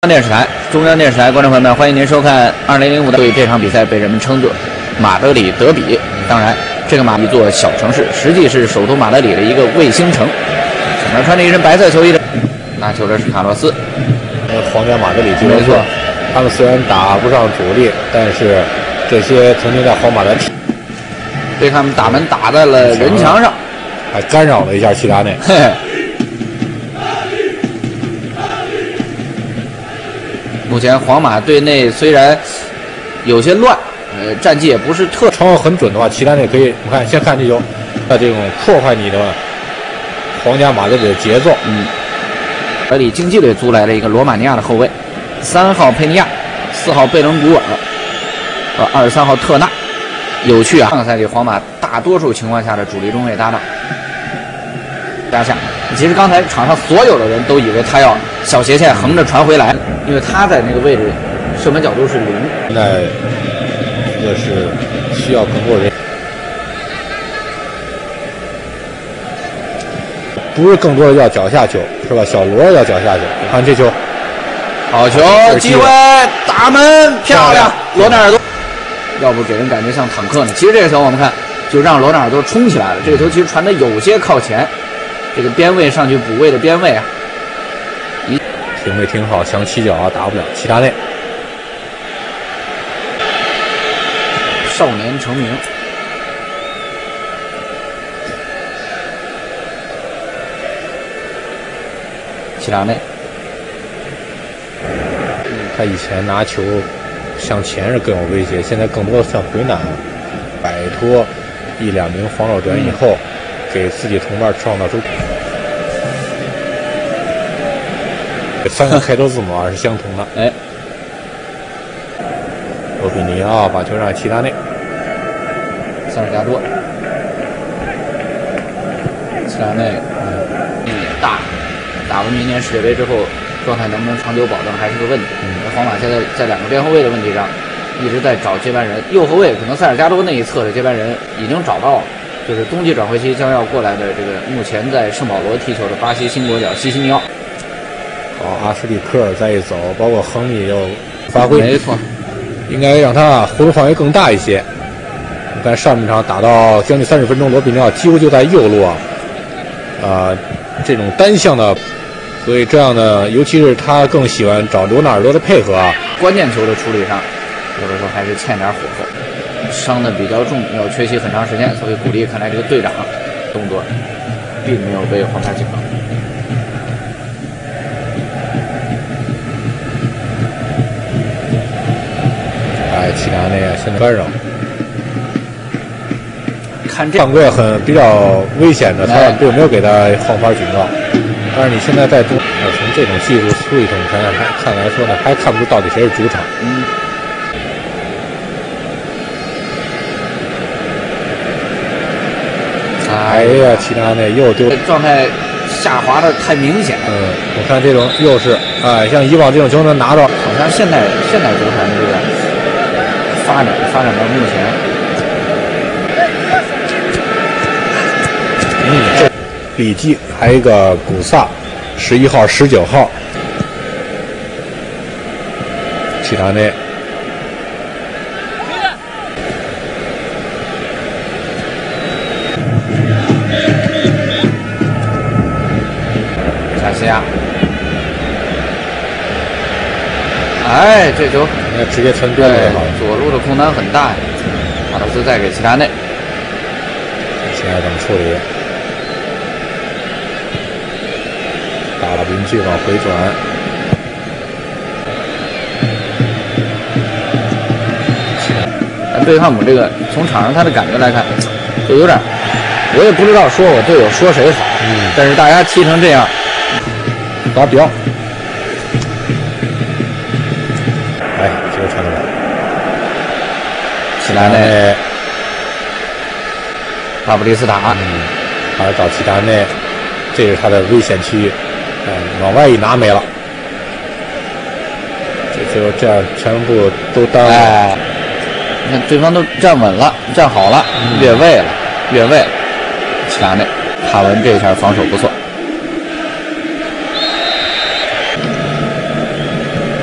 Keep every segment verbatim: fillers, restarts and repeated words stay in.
电视台，中央电视台观众朋友们，欢迎您收看二零零五的对这场比赛被人们称作马德里德比。当然，这个马一座小城市，实际是首都马德里的一个卫星城。前面穿着一身白色球衣的拿球的是卡洛斯。 呃，皇家马德里俱乐部，没错，他们虽然打不上主力，但是这些曾经在皇马的被他们打门打在了人墙上， 还干扰了一下齐达内。 嘿嘿。目前皇马队内虽然有些乱，呃，战绩也不是特传球很准的话，齐达内可以，你看，先看这球，他这种破坏你的皇家马德里的节奏。 嗯，马德里竞技队租来了一个罗马尼亚的后卫，三号佩尼亚，四号贝伦古尔，呃，二十三号特纳。有趣啊！上个赛季皇马大多数情况下的主力中卫搭档加下，其实刚才场上所有的人都以为他要小斜线横着传回来。因为他在那个位置，射门角度是零。 现在这是需要更多人，不是更多的要脚下球，是吧？小罗要脚下球。看这球， 好球，机会，打门，漂亮！罗纳尔多，要不给人感觉像坦克呢。其实这个球我们看，就让罗纳尔多冲起来了。这个球其实传的有些靠前，这个边卫上去补位的边卫啊。 挺没挺好，想起脚啊，打不了。齐达内， 少年成名。齐达内， 他以前拿球向前是更有威胁，现在更多的向回拿，摆脱一两名防守者员以后，给自己同伴创造出。三个开头字母啊是相同的。 哎， 罗比尼奥把球让齐达内， 塞尔加多，齐达内，嗯，也大，打完明年世界杯之后，状态能不能长久保证还是个问题。嗯，皇马现在在两个边后卫的问题上，一直在找接班人。右后卫可能塞尔加多那一侧的接班人已经找到了，就是冬季转会期将要过来的这个目前在圣保罗踢球的巴西新国脚西西尼奥。 哦，阿什利科尔再一走，包括亨利又发挥， 没错， 应该让他活动范围更大一些。你看上半场打到将近三十分钟，罗比尼奥几乎就在右路啊，呃，这种单向的，所以这样的，尤其是他更喜欢找罗纳尔多的配合啊。 关键球的处理上，有的时候还是欠点火候，伤的比较重，要缺席很长时间，所以鼓励看来这个队长动作并没有被皇马警告。 齐达内现在干扰， 看这犯规很比较危险的，他并没有给他换罚警告。但是你现在在中，呃，从这种技术处理上看还看来说呢，还看不出到底谁是主场。 嗯。 哎呀，齐达内又丢， 状态下滑的太明显了。 嗯，我看这种又是，哎，像以往这种球能拿到， 好像现在现在足坛的这个。发展发展到目前， 嗯，这里基还有一个古萨，十一号、十九号，齐达内， 加西亚，哎，这球。 直接传边路好， 左路的空档很大呀。卡洛斯再给齐达内， 现在怎么处理？打了进去往回转， 但贝克汉姆这个从场上他的感觉来看，就有点，我也不知道说我队友说谁好，嗯，但是大家踢成这样， 达标。哎，这个传的好。 齐达内，帕布利斯塔， 嗯，还找齐达内，这是他的危险区域。哎，往外一拿没了，这就这样全部都耽误了。 哎，你看对方都站稳了，站好了，嗯、越位了，越位了。齐达内，卡文这一下防守不错。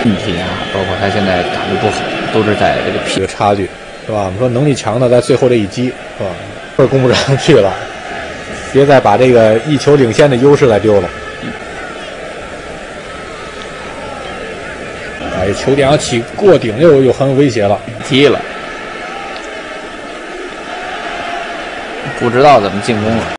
问题啊，包括他现在打得不好，都是在这个这个差距，是吧？我们说能力强的在最后这一击，是吧？分攻不上去了，别再把这个一球领先的优势来丢了。哎，球点要起过顶又又很有威胁了， 踢了，不知道怎么进攻了。